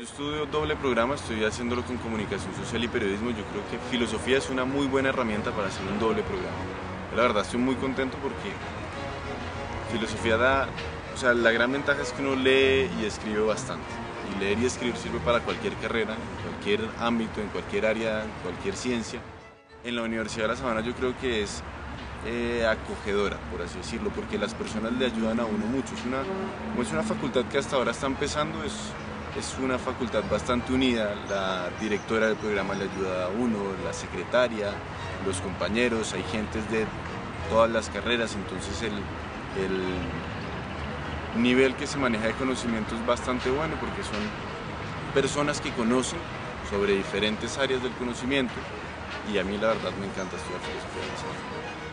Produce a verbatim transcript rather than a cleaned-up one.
estudio doble programa, estoy haciéndolo con comunicación social y periodismo. Yo creo que filosofía es una muy buena herramienta para hacer un doble programa. Yo, la verdad estoy muy contento porque filosofía da, o sea, la gran ventaja es que uno lee y escribe bastante. Y leer y escribir sirve para cualquier carrera, en cualquier ámbito, en cualquier área, en cualquier ciencia. En la Universidad de La Sabana yo creo que es eh, acogedora, por así decirlo, porque las personas le ayudan a uno mucho. Es una, como es una facultad que hasta ahora está empezando, es, es una facultad bastante unida. La directora del programa le ayuda a uno, la secretaria, los compañeros, hay gentes de todas las carreras, entonces el, el nivel que se maneja de conocimiento es bastante bueno porque son personas que conocen sobre diferentes áreas del conocimiento y a mí la verdad me encanta estudiar filosofía.